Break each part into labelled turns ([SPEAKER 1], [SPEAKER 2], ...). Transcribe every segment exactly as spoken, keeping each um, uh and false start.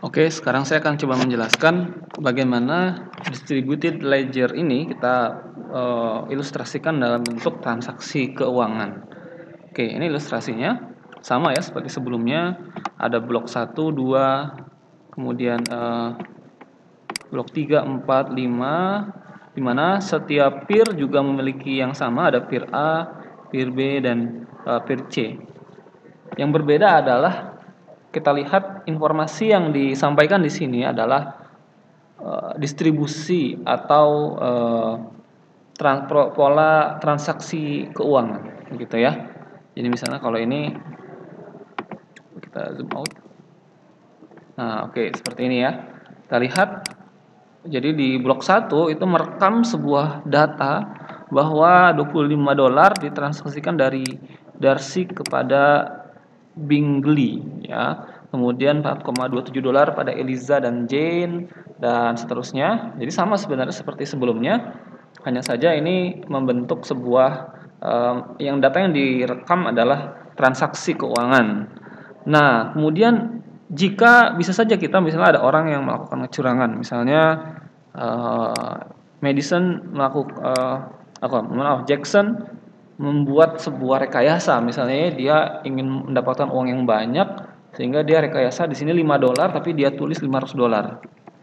[SPEAKER 1] Oke, sekarang saya akan coba menjelaskan bagaimana distributed ledger ini kita uh, ilustrasikan dalam bentuk transaksi keuangan. Oke, ini ilustrasinya sama ya seperti sebelumnya. Ada blok satu, dua, kemudian uh, blok tiga, empat, lima, di mana setiap peer juga memiliki yang sama, ada peer A, peer B, dan uh, peer C. Yang berbeda adalah kita lihat informasi yang disampaikan di sini adalah uh, distribusi atau uh, trans pola transaksi keuangan, gitu ya. Jadi misalnya kalau ini kita zoom out. Nah, oke, okay, seperti ini ya. Kita lihat. Jadi di blok satu itu merekam sebuah data bahwa dua puluh lima dolar ditransaksikan dari Darcy kepada Bingley ya. Kemudian empat koma dua tujuh dolar pada Eliza dan Jane dan seterusnya. Jadi sama sebenarnya seperti sebelumnya. Hanya saja ini membentuk sebuah um, yang data yang direkam adalah transaksi keuangan. Nah, kemudian jika bisa saja kita misalnya ada orang yang melakukan kecurangan, misalnya uh, Madison melakukan uh, apa, maaf Jackson membuat sebuah rekayasa, misalnya dia ingin mendapatkan uang yang banyak sehingga dia rekayasa di sini lima dolar tapi dia tulis lima ratus dolar.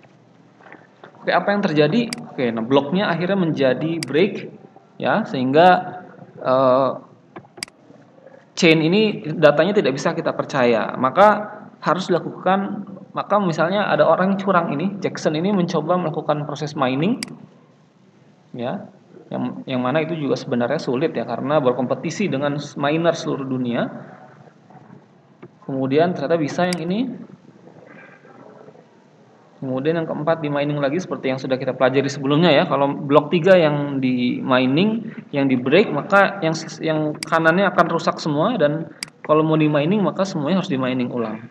[SPEAKER 1] Oke, apa yang terjadi? Oke, nah bloknya akhirnya menjadi break ya, sehingga uh, chain ini datanya tidak bisa kita percaya. Maka harus dilakukan, maka misalnya ada orang yang curang ini, Jackson ini mencoba melakukan proses mining ya, yang yang mana itu juga sebenarnya sulit ya karena berkompetisi dengan miner seluruh dunia. Kemudian ternyata bisa yang ini. Kemudian yang keempat di mining lagi seperti yang sudah kita pelajari sebelumnya ya. Kalau blok tiga yang di mining, yang di break, maka yang yang kanannya akan rusak semua, dan kalau mau di mining maka semuanya harus di mining ulang.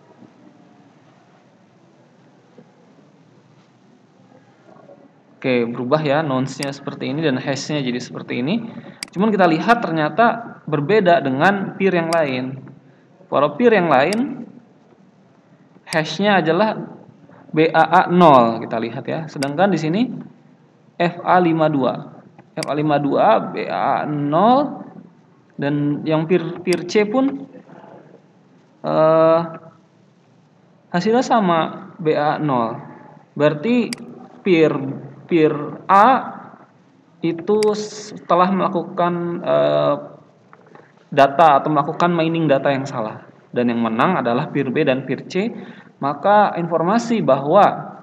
[SPEAKER 1] Oke, berubah ya nonce-nya seperti ini dan hash-nya jadi seperti ini. Cuman kita lihat ternyata berbeda dengan peer yang lain. Kalau peer yang lain hash-nya adalah B A A nol, kita lihat ya. Sedangkan di sini F A lima puluh dua. F A lima puluh dua, B A A nol, dan yang peer peer C pun eh, hasilnya sama, B A A nol. Berarti peer peer A itu setelah melakukan eh, data atau melakukan mining data yang salah, dan yang menang adalah peer B dan peer C. Maka informasi bahwa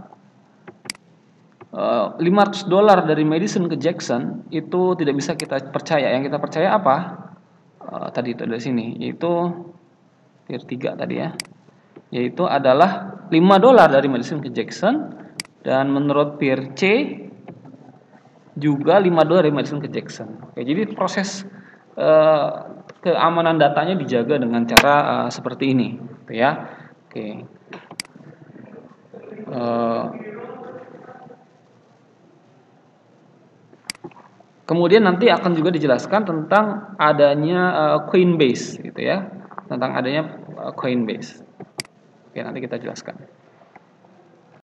[SPEAKER 1] eh, lima ratus dolar dari Madison ke Jackson itu tidak bisa kita percaya. Yang kita percaya apa? Eh, tadi itu dari sini, yaitu peer tiga tadi ya, yaitu adalah lima dolar dari Madison ke Jackson. Dan menurut peer C juga lima dolar dari Madison ke Jackson. Oke, jadi proses eh, keamanan datanya dijaga dengan cara eh, seperti ini, gitu ya. Oke. Eh, kemudian nanti akan juga dijelaskan tentang adanya eh, Coinbase, gitu ya, tentang adanya eh, Coinbase. Oke, nanti kita jelaskan.